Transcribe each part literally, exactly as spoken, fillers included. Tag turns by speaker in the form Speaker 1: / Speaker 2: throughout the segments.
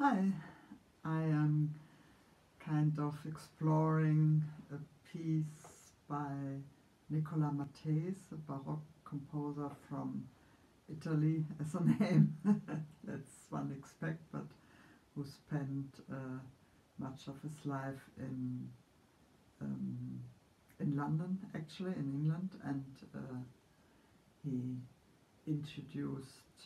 Speaker 1: Hi, I am kind of exploring a piece by Nicola Matthes, a Baroque composer from Italy as a name, let's one expect, but who spent uh, much of his life in um, in London, actually, in England, and uh, he introduced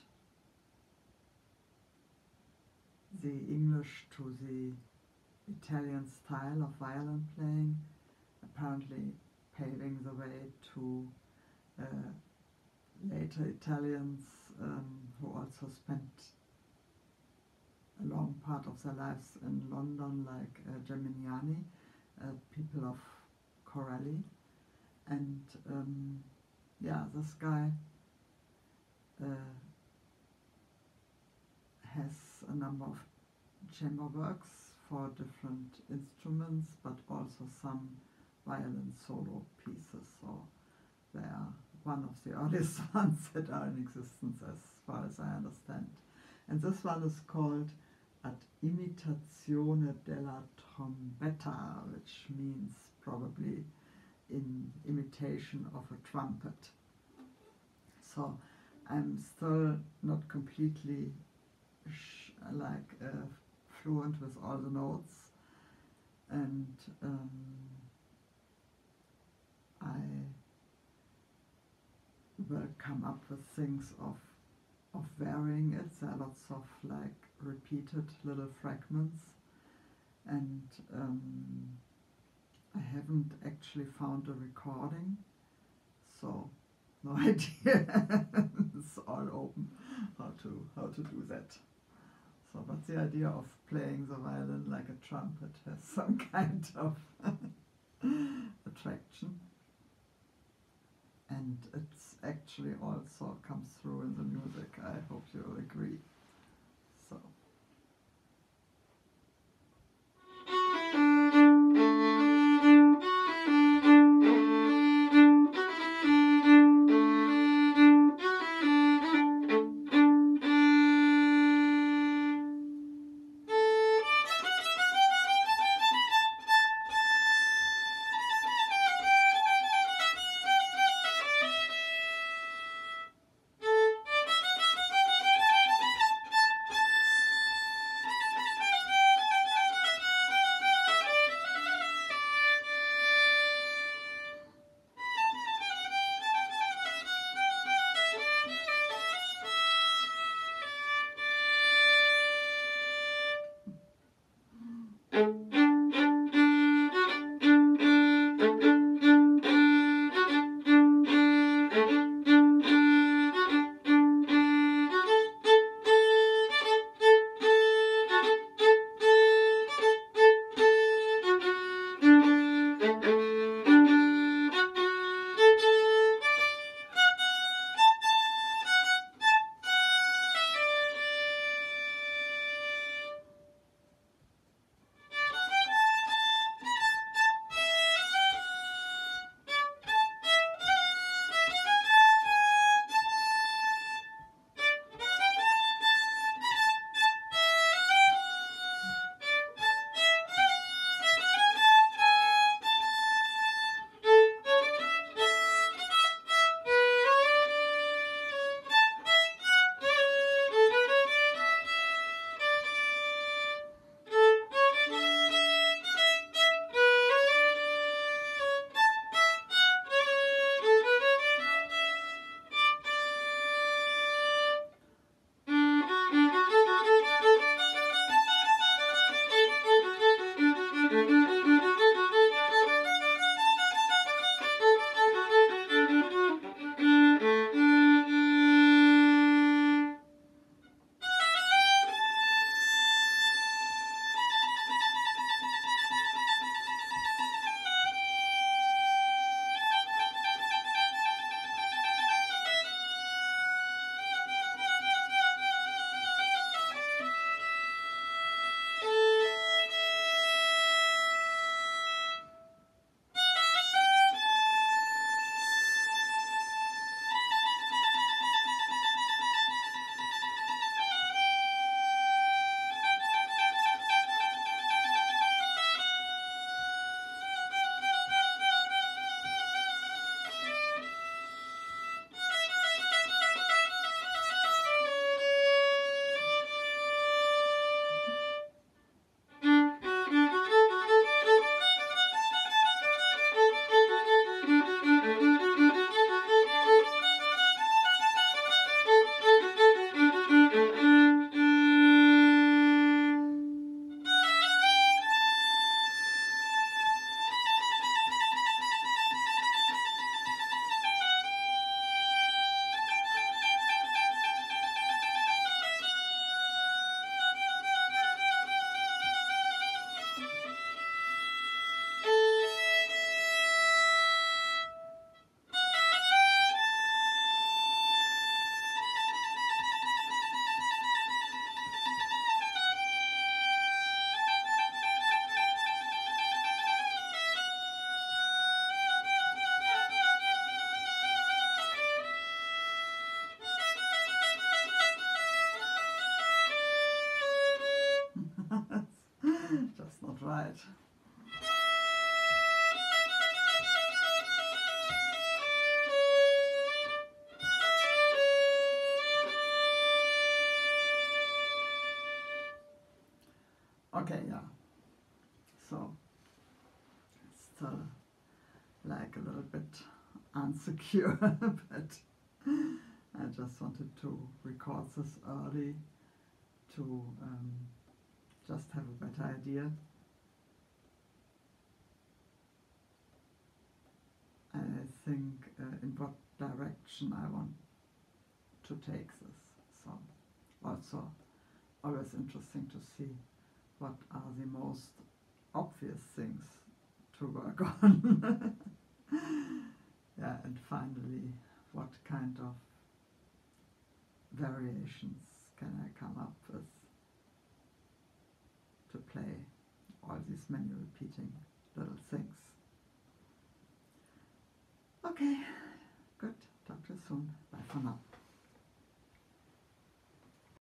Speaker 1: the English to the Italian style of violin playing, apparently paving the way to uh, later Italians um, who also spent a long part of their lives in London, like uh, Geminiani, uh, people of Corelli. And um, yeah, this guy uh, has a number of chamber works for different instruments, but also some violin solo pieces. So they are one of the earliest ones that are in existence as far as I understand. And this one is called Ad imitazione della trombetta, which means probably in imitation of a trumpet. So I'm still not completely sh like uh, fluent with all the notes, and um, I will come up with things of of varying it. There are lots of like repeated little fragments, and um, I haven't actually found a recording, so no idea. It's all open how to how to do that. So, but the idea of playing the violin like a trumpet has some kind of attraction, and it's actually also comes through in the music. I hope you'll agree. So. right. Okay, yeah. So, still like a little bit unsecure, but I just wanted to record this early to um, just have a better idea. I think uh, in what direction I want to take this. So also always interesting to see what are the most obvious things to work on. Yeah, and finally, what kind of variations can I come up with to play all these many repeating little things. Okay.